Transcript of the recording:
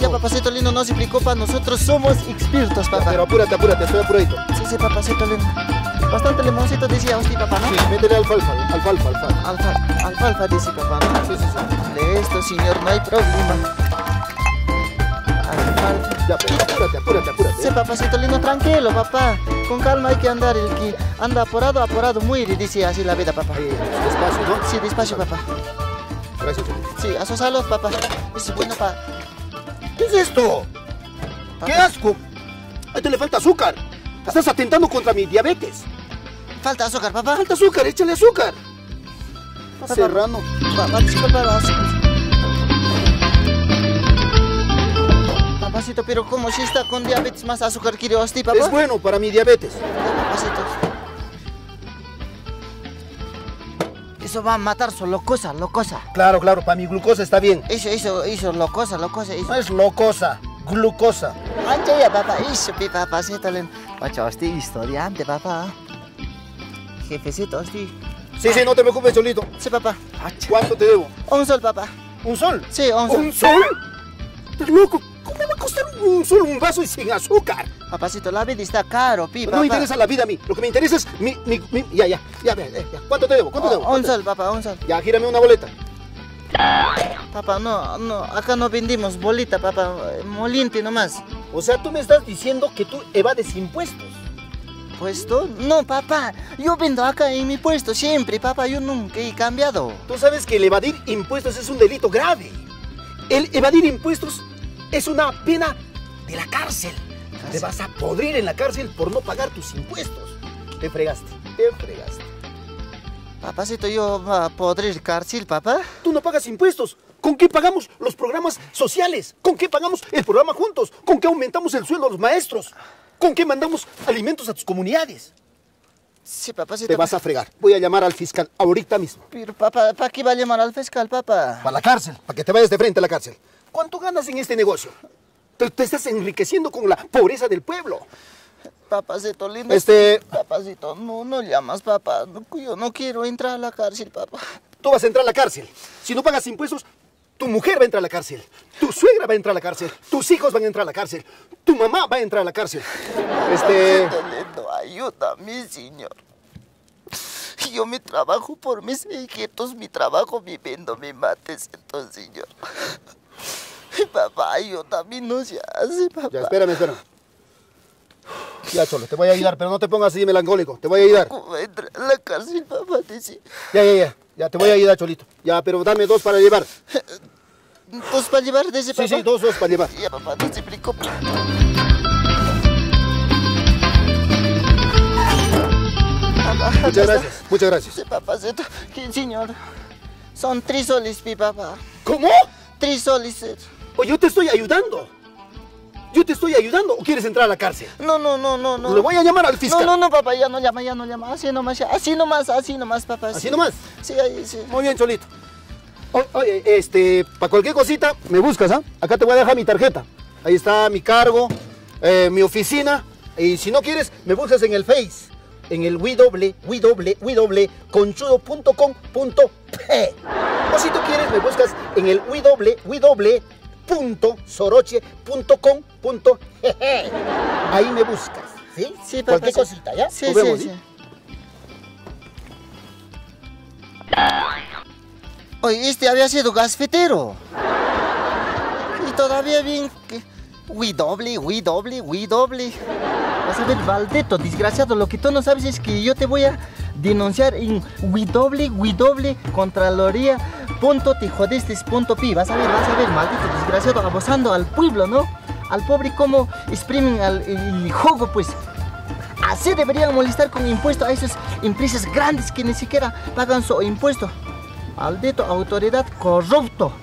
Ya, papacito lindo, no se preocupa, nosotros somos expertos, papá. Pero apúrate, apúrate, estoy apuradito. Sí, papacito lindo. Bastante limoncito decía usted, papá, ¿no? Sí, métele alfalfa. Alfalfa dice, papá, ¿no? Sí. Listo, señor, no hay problema. Alfalfa. Ya, pero apúrate. Sí, papacito lindo, tranquilo, papá. Con calma hay que andar, el que anda apurado muere, dice así la vida, papá. Despacio, ¿no? Sí, despacio, papá. Gracias. Sí, a su salud, papá. Es bueno para... ¿Qué es esto? Papá. ¡Qué asco! A este le falta azúcar. Estás atentando contra mi diabetes. Falta azúcar, papá. Falta azúcar, échale azúcar. Papá. Serrano. Papá, disculpa, papacito, pero ¿cómo si está con diabetes más azúcar quiere usted, papá? Es bueno para mi diabetes. Papacito. Eso va a matar su locosa. Claro, para mi glucosa está bien. Eso, locosa, eso. No es locosa, glucosa. Ya, papá, eso, papacito. Oye, usted historiante, papá. Jefecito, usted. Sí, no te preocupes, Cholito. Sí, papá. ¿Cuánto te debo? Un sol, papá. ¿Un sol? Sí, un sol. ¿Un sol? ¿Estás loco? ¿Cómo me va a costar un sol un vaso y sin azúcar? Papacito, la vida está caro, papá. No me interesa la vida a mí. Lo que me interesa es mi... Ya. ¿Cuánto te debo? Un sol, papá, un sol. Ya, gírame una boleta. Papá, no, acá no vendimos bolita, papá. Moliente nomás. O sea, tú me estás diciendo que tú evades impuestos. ¿Puesto? No, papá. Yo vendo acá en mi puesto siempre, papá. Yo nunca he cambiado. Tú sabes que el evadir impuestos es un delito grave. El evadir impuestos es una pena de la cárcel. Te vas a podrir en la cárcel por no pagar tus impuestos. Te fregaste. Papacito, yo va a podrir cárcel, papá. Tú no pagas impuestos. ¿Con qué pagamos los programas sociales? ¿Con qué pagamos el programa Juntos? ¿Con qué aumentamos el sueldo a los maestros? ¿Con qué mandamos alimentos a tus comunidades? Sí, papacito. Te vas a fregar. Voy a llamar al fiscal ahorita mismo. Pero, papá, ¿para qué va a llamar al fiscal, papá? Para la cárcel, para que te vayas de frente a la cárcel. ¿Cuánto ganas en este negocio? Te estás enriqueciendo con la pobreza del pueblo. Papacito lindo. Papacito, no llamas, papá. Yo no quiero entrar a la cárcel, papá. Tú vas a entrar a la cárcel. Si no pagas impuestos, tu mujer va a entrar a la cárcel. Tu suegra va a entrar a la cárcel. Tus hijos van a entrar a la cárcel. Tu mamá va a entrar a la cárcel. Papacito lindo, ayúdame, señor. Yo me trabajo por mis hijitos, mi trabajo viviendo mi mates, entonces, señor. Papá, yo también no se hace, papá. Ya, espérame. Ya, Cholo, te voy a ayudar, pero no te pongas así melancólico. Te voy a ayudar. ¿Cómo entra a la cárcel, papá? Dice. Ya, te voy a ayudar, Cholito. Ya, pero dame 2 para llevar. ¿2 para llevar, dice, papá? Sí, 2 para llevar. Ya, papá, no se preocupe. Papá, Muchas gracias. Sí, papacito. ¿Qué, señor? Son 3 soles, mi papá. ¿Cómo? 3 soles. Oye, yo te estoy ayudando. ¿O quieres entrar a la cárcel? No. Le voy a llamar al fiscal. No, papá, ya no llama. Así nomás, papá. ¿Así nomás? Sí, ahí, sí. Muy bien, Cholito. Oye, para cualquier cosita, me buscas, ¿ah? Acá te voy a dejar mi tarjeta. Ahí está mi cargo, mi oficina. Y si no quieres, me buscas en el Face. En el www.conchudo.com.p. O si tú quieres, me buscas en el www.soroche.com.gg. Ahí me buscas, ¿sí? Sí, papá. Cualquier cosita, ¿ya? Sí, Nos vemos, sí. Oye, este había sido gasfetero. Y todavía bien que... doble. Vas a ver, maldito, desgraciado, lo que tú no sabes es que yo te voy a denunciar en www.contraloría.tejodestes.pi. Vas a ver, maldito, desgraciado, abusando al pueblo, ¿no? Al pobre como exprimen el jugo, pues. Así deberían molestar con impuestos a esas empresas grandes que ni siquiera pagan su impuesto. Maldito autoridad corrupto.